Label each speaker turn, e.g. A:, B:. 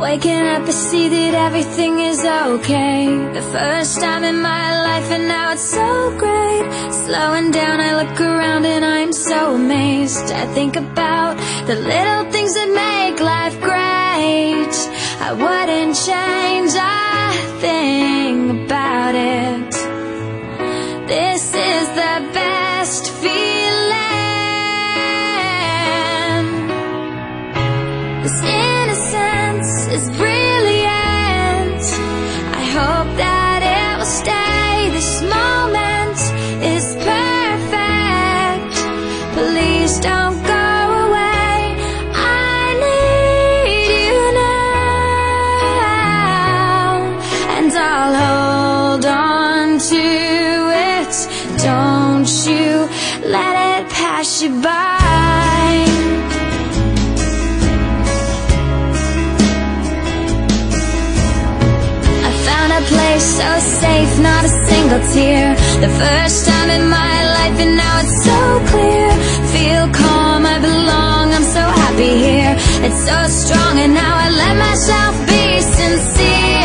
A: Waking up, I see that everything is okay. The first time in my life, and now it's so great. Slowing down, I look around and I'm so amazed. I think about the little things that make life great. I wouldn't change a thing about it. This is the best feeling. This innocence is brilliant. I hope that it will stay. This moment is perfect. Please don't go away. I need you now, and I'll hold on to it. Don't you let it pass you by. Place so safe, not a single tear. The first time in my life, and now it's so clear. Feel calm, I belong, I'm so happy here. It's so strong, and now I let myself be sincere.